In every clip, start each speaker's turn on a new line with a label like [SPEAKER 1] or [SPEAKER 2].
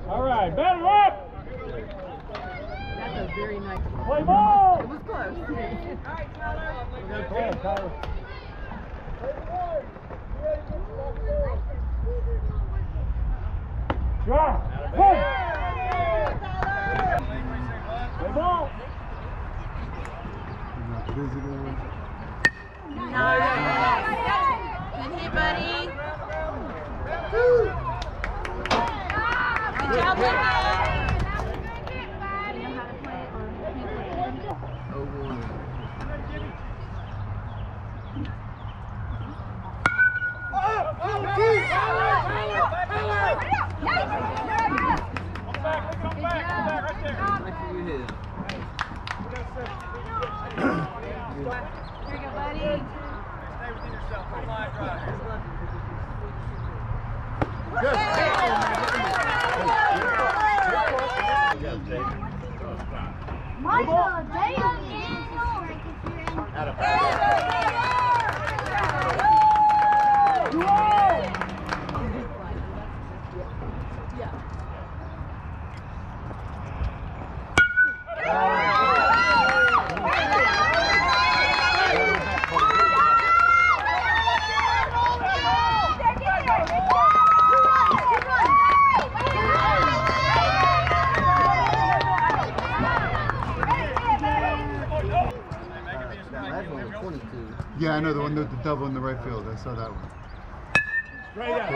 [SPEAKER 1] All right, battle up!
[SPEAKER 2] That's a very nice one.
[SPEAKER 1] Play ball!
[SPEAKER 2] It was close.
[SPEAKER 1] All right, Tyler. Go ahead, Tyler. Drive. Play ball.
[SPEAKER 3] Good hit, buddy. Good job, buddy.
[SPEAKER 1] Come back right there.
[SPEAKER 3] Here you go, buddy.
[SPEAKER 1] Stay within yourself. Go line drive.
[SPEAKER 4] Michael, they don't
[SPEAKER 5] Yeah, I know the one with the double in the right field. I saw that one.
[SPEAKER 1] Straight up.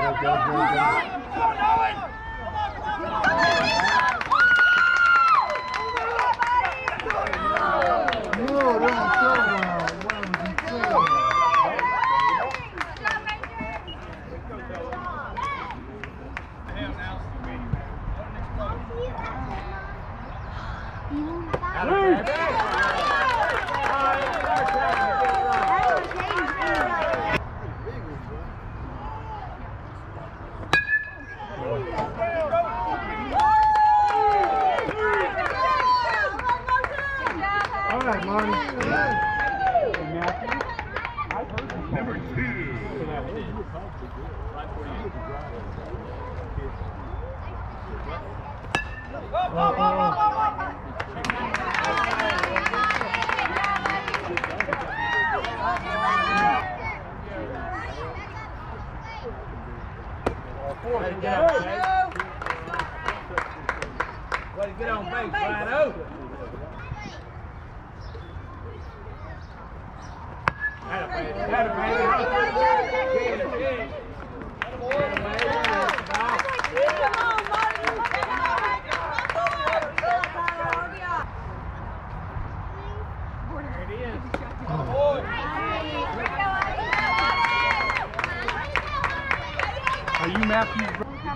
[SPEAKER 5] All right, Marty.
[SPEAKER 1] Number 2.
[SPEAKER 6] Way to get on base, Rhino.
[SPEAKER 5] Are you Matthews?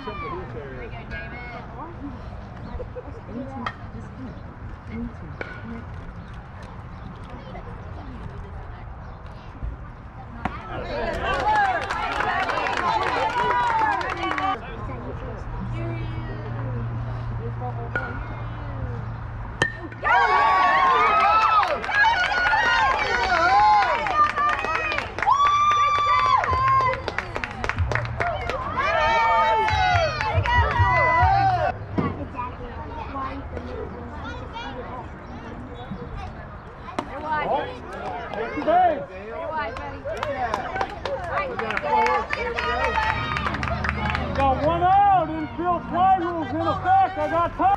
[SPEAKER 1] Got one out, infield fly rules in effect. I got time.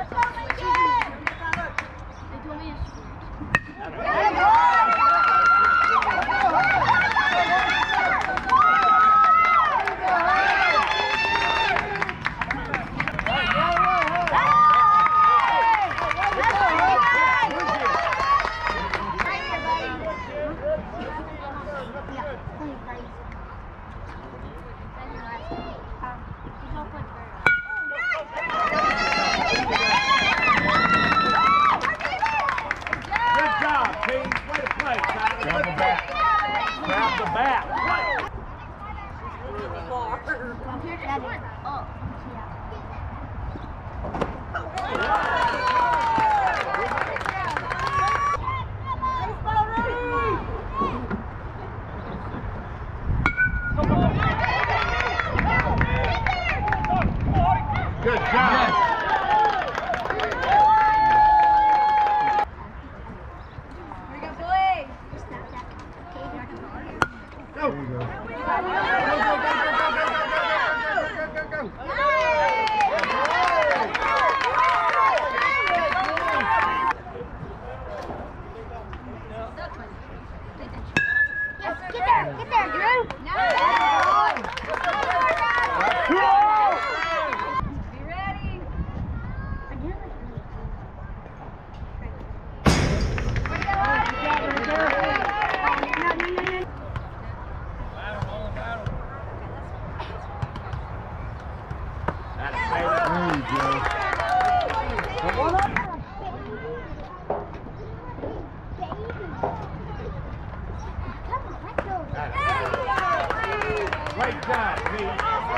[SPEAKER 1] Grab the bat. Good job.
[SPEAKER 5] There you
[SPEAKER 4] Yes, get there, Drew. No. Be ready.
[SPEAKER 6] Great job, Pete.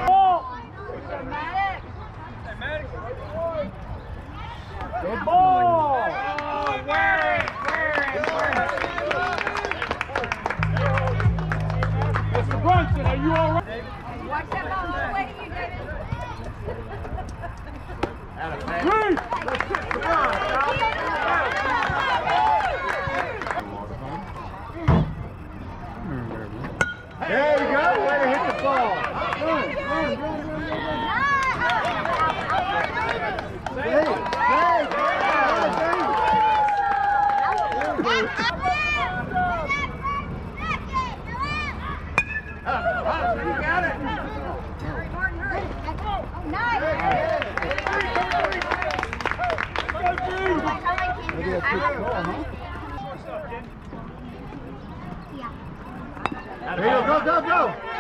[SPEAKER 1] Good ball. Mr. Brunson, are you all right?
[SPEAKER 4] Watch that ball. No way to you, David.
[SPEAKER 1] Three.
[SPEAKER 5] There you go. Way to hit the ball.
[SPEAKER 6] You got it.
[SPEAKER 5] Maybe that's good ball, huh? There you go, go, go!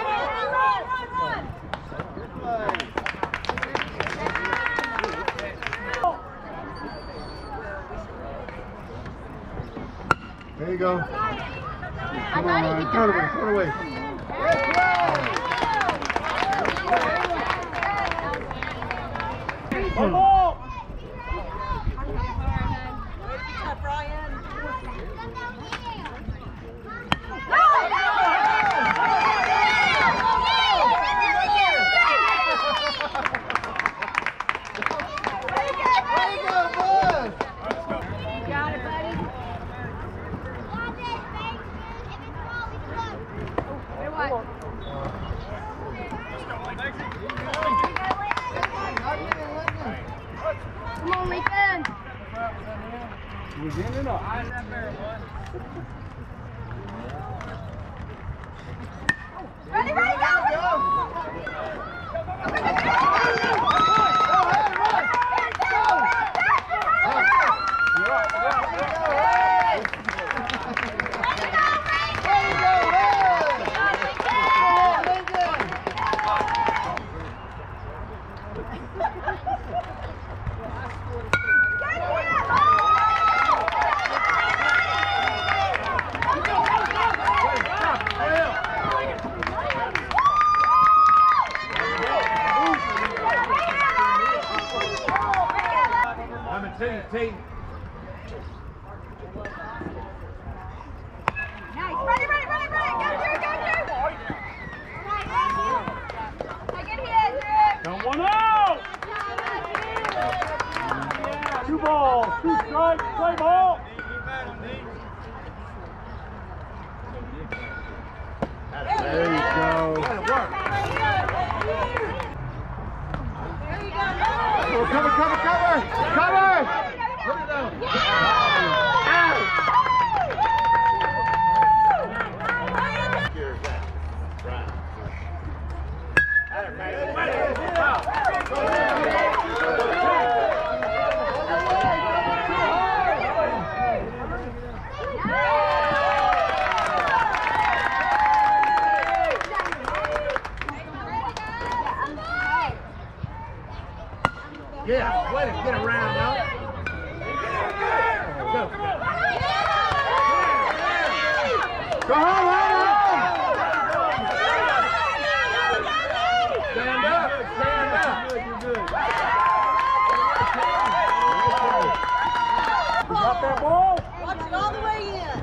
[SPEAKER 5] There you go. Come on, Ryan. Throw it away, throw it away.
[SPEAKER 1] One ball.
[SPEAKER 4] Come on, Lincoln.
[SPEAKER 1] Was in and up.
[SPEAKER 4] Ready, go!
[SPEAKER 6] Tate.
[SPEAKER 4] Nice. Ready. Go through. Take it here, Drew.
[SPEAKER 1] Got one out. 2 balls, 2 strikes, play ball.
[SPEAKER 5] There you go. Oh, cover!
[SPEAKER 6] Yeah, way to get around now.
[SPEAKER 5] Go home!
[SPEAKER 6] Stand up. You're good.
[SPEAKER 1] You got that ball?
[SPEAKER 2] Watch it all the way in.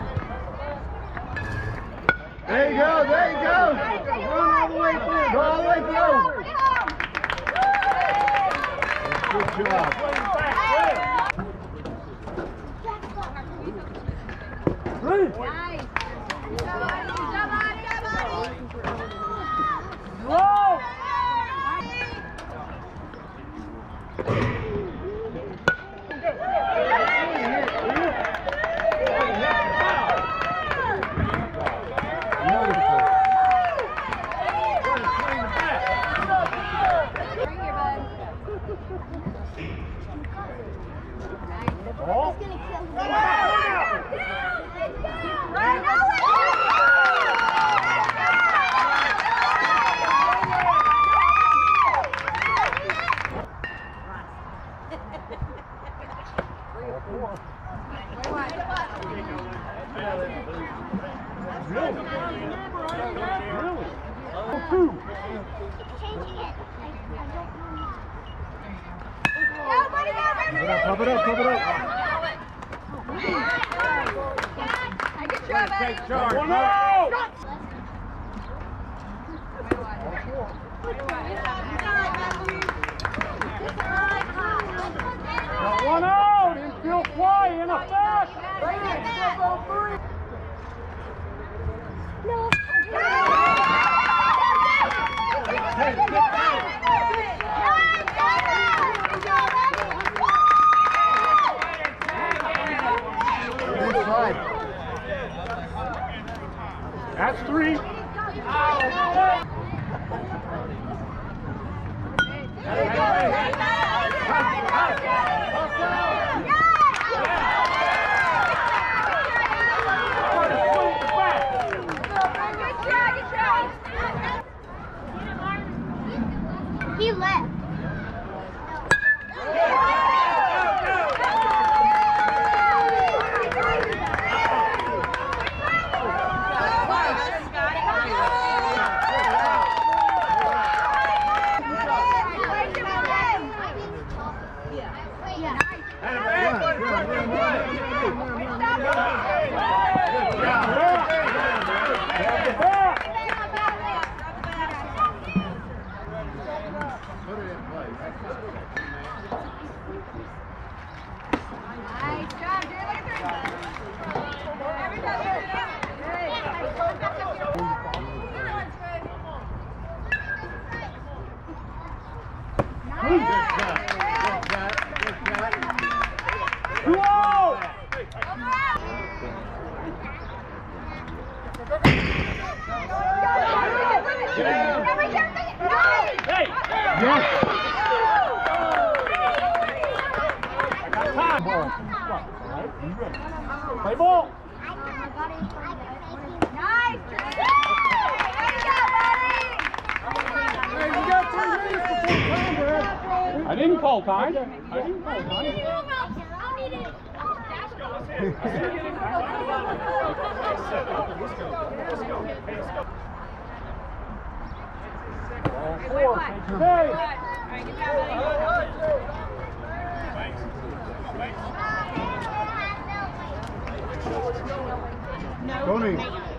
[SPEAKER 5] There you go! Run all the way through! Go all the way through! Good job.
[SPEAKER 1] Three.
[SPEAKER 4] Nice. Good job, buddy.
[SPEAKER 1] two.
[SPEAKER 4] Go, buddy, go,
[SPEAKER 5] Pump it up, pump it up.
[SPEAKER 4] Good try, buddy.
[SPEAKER 6] Take charge.
[SPEAKER 1] One out. Got one out. Infield play in effect. That's three.
[SPEAKER 4] He left.
[SPEAKER 1] Play ball.
[SPEAKER 4] Nice.
[SPEAKER 5] Hey, you got 3 minutes before time, Brad.
[SPEAKER 1] I didn't call time. I didn't call time. All four. Take your base.
[SPEAKER 5] Tony.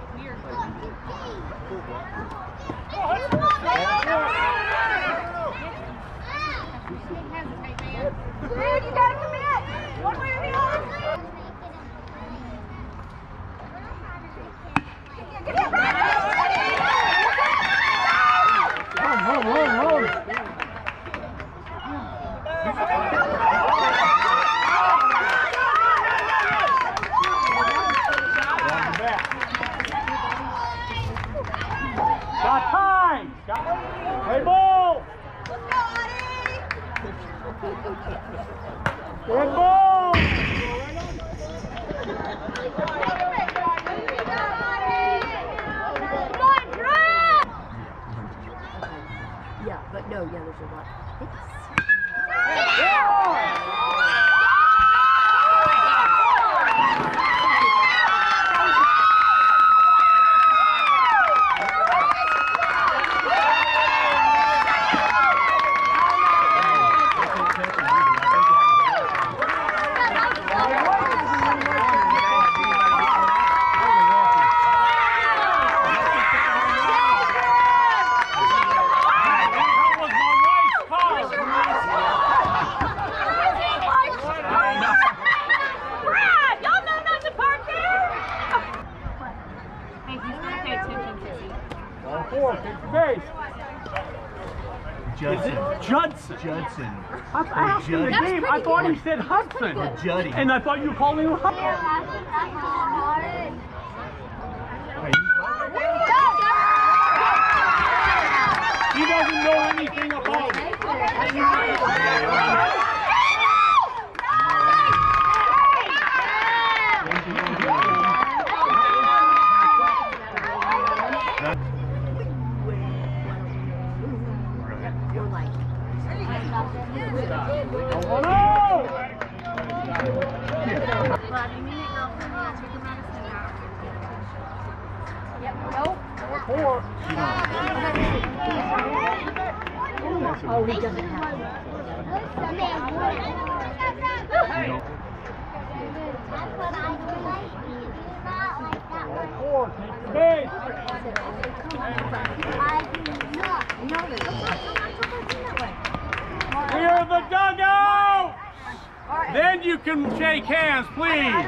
[SPEAKER 4] Dude, you gotta commit. One way or the other.
[SPEAKER 5] Run.
[SPEAKER 1] Got time. Play ball.
[SPEAKER 4] Let's go, Audie.
[SPEAKER 1] Good ball.
[SPEAKER 2] Yeah, but no, there's a lot.
[SPEAKER 3] Judson.
[SPEAKER 1] I asked him the game. I thought he said Hudson.
[SPEAKER 3] Juddy.
[SPEAKER 1] And I thought you were calling him Hudson. He doesn't know anything about it. Four.
[SPEAKER 2] Oh, he doesn't have it.
[SPEAKER 3] You know,
[SPEAKER 1] Hey, clear the dugout! Then you can shake hands, please.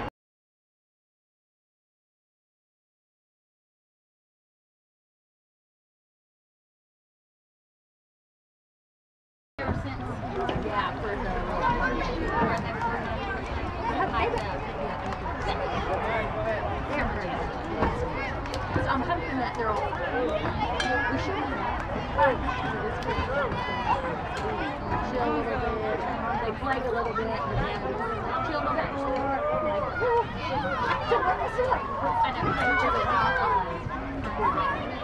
[SPEAKER 2] So I'm hoping that they're all. We should chill a little bit. They play a little bit, and then chill a little bit more. Like, so what is it? I know.